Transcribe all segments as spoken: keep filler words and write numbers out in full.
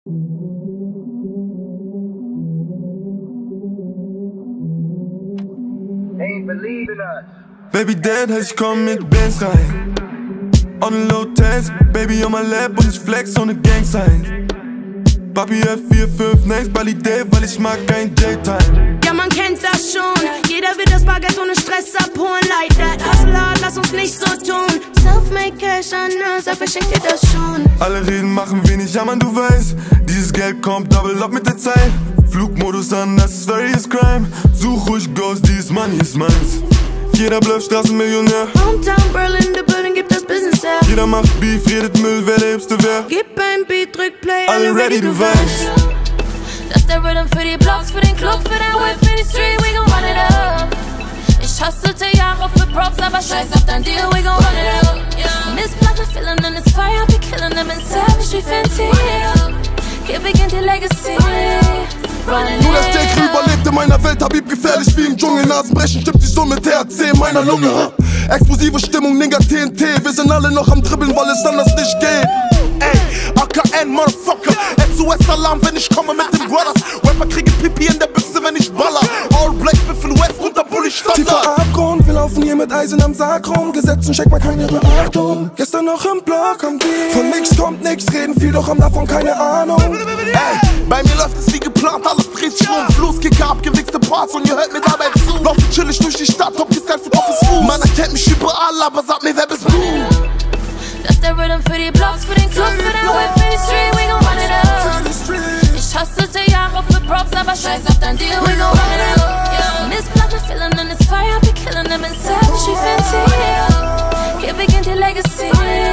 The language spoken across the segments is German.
Baby Dad heißt, ich komm mit Bands rein. On the low tens, Baby on my lap und ich flex ohne Gang-Sign. Papi F vier fünf next, Qualität, weil ich mag kein Daytime. Ja, man kennt das schon. Jeder will das Baguette ohne Stress abholen. Like that, hustle hard, lass uns nicht so tun. Self-made cash an uns, er verschenkt dir das schon. Alle reden, machen wenig, ja man, du weißt. Dieses Geld kommt double up mit der Zeit. Flugmodus an, das ist serious crime. Such ruhig Ghost, dieses Money ist meins. Jeder bleibt Straßenmillionär. Hometown, Berlin, the building, gibt das Business her. Jeder macht Beef, redet Müll, wer der Hipste wär. Gib ein Beat, drück Play, alle ready, du weißt. Das ist der Rhythm für die Blocks, für den Club, für den Whip, für die Street, we gon' run it up. Ich hustle Jahre für Props, aber scheiß auf dein Deal, we gon' run it up. Yeah. Miss Black, wir feeling in this fire, we killing them in savage, we fancy. Hier beginnt die Legacy. Nur der Steak überlebt in meiner Welt, Habib gefährlich wie im Dschungel. Nasenbrechen stimmt sich so mit T H C in meiner Lunge. Explosive Stimmung, Nigga T N T. Wir sind alle noch am Dribbeln, weil es anders nicht geht. Ey, A K N, Motherfucker. S O S-Alarm, wenn ich komme mit den Brothers. Rapper kriegen Pipi in der Büchse, wenn ich baller. All Black, Biffel West, unter Bulli Standard. Tiefer Abgrund, wir laufen hier mit Eisen am Sarg rum. Gesetzen, check mal keine Beachtung. Gestern noch im Block am Deal. Von nix kommt nix, reden viel, doch haben davon keine Ahnung. Ey, bei mir läuft es wie geplant, alles dreht sich um. Flusskicker, abgewichste Parts und ihr hört mir dabei zu. Laufe chillig durch die Stadt, Top ist geil für Office Fuß. Man erkennt mich überall, aber sag mir, wer bist du? Das ist der Rhythm für die Blocks, für den Club, für den Whip, für die Street, we gon' run it up. Ich hustle Jahre für Props, aber scheiß auf dein Deal, we gon' run it up. Yeah. Miss Black, wir feeling in this fire, we killing them in savage, we fancy. Hier beginnt die Legacy.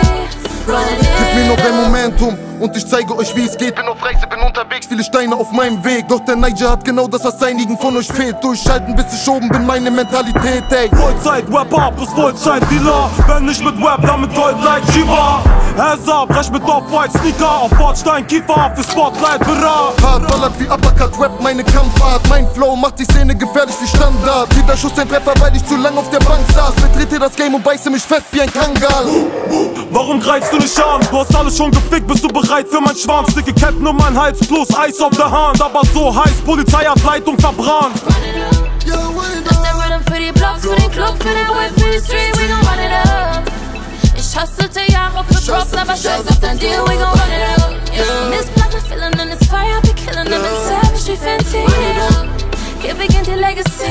Gib mir noch ein Momentum und ich zeige euch, wie es geht. Bin auf Reise, bin unterwegs, viele Steine auf meinem Weg. Doch der Niger hat genau das, was einigen von euch fehlt. Durchhalten, bis ich oben bin, meine Mentalität, ey. Vollzeit, Rapper plus Vollzeit-Dealer. Wenn nicht mit Rap, dann mit Gold like Shiva. Ezar, brech mit Off-White Sneaker. Auf Bordstein, Kiefer, für Spotlight, bereit. Hart ballert wie Uppercut, Rap meine Kampfart. Mein Flow macht die Szene gefährlich wie Standard. Jeder Schuss ein Treffer, weil ich zu lang auf der Bank saß. Betrete das Game und beiße mich fest wie ein Kangal. Warum greifst du nicht an? Du hast alles schon gefickt, bist du bereit für mein Schwanz? Dicke Ketten um mein Hals plus Eis auf der Hand. Aber so heiß, Polizei hat Leitung verbrannt. Das ist der Rhythm für die Blocks, für den Club, für den Whip, für die Street, we gon' run it up. Ich hustle Jahre für Props, aber scheiß auf dein Deal, we gon' run it up. Yeah. Miss Black, wir feeling in this fire, we killing them in savage, we fancy. Hier beginnt die Legacy.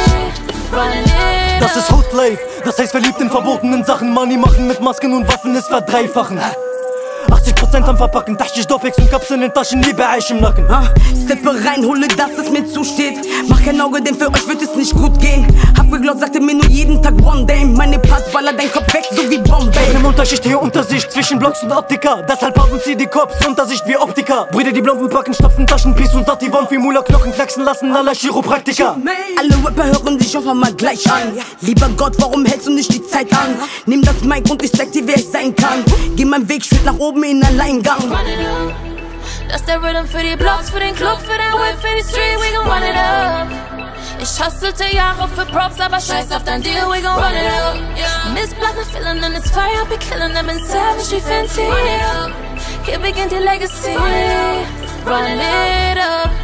Das ist Hood Life, das heißt verliebt in verbotenen Sachen. Money machen mit Masken und Waffen ist verdreifachen. achtzig Prozent am Verpacken, Taschig, Doppix und Kapseln in Taschen, Liebe Eich im Nacken. ah, Steppe rein, hole das, es mir zusteht. Mach kein Auge, denn für euch wird es nicht gut gehen. Hab geglaubt, sagte mir nur jeden Tag One Day. Meine Parts ballert dein Kopf weg, so wie Bombay. Im Unterschicht hier Untersicht zwischen Blocks und Optiker. Deshalb haben sie die Cops Untersicht wie Optiker. Brüder, die Blomben packen, stopfen Taschen, Peace und Sativon. Wie Mula Knochen knacksen lassen, aller Chiropraktiker. Alle Rapper hören sich auf einmal gleich an. Lieber Gott, warum hältst du nicht die Zeit an? Nimm das Mic und ich zeig dir, wer ich sein kann. Geh meinen Weg, schritt nach oben in Alleingang. Das ist der Rhythm für die Blocks, für den Club, für den Whip, für die Street, we gon' run it up. Ich hustle Jahre für Props, aber scheiß auf dein Deal, we gon' run it up. Yeah. Miss Black, wir feeling in this fire, we killing them in savage, we fancy. Here beginnt die Legacy. Running it up.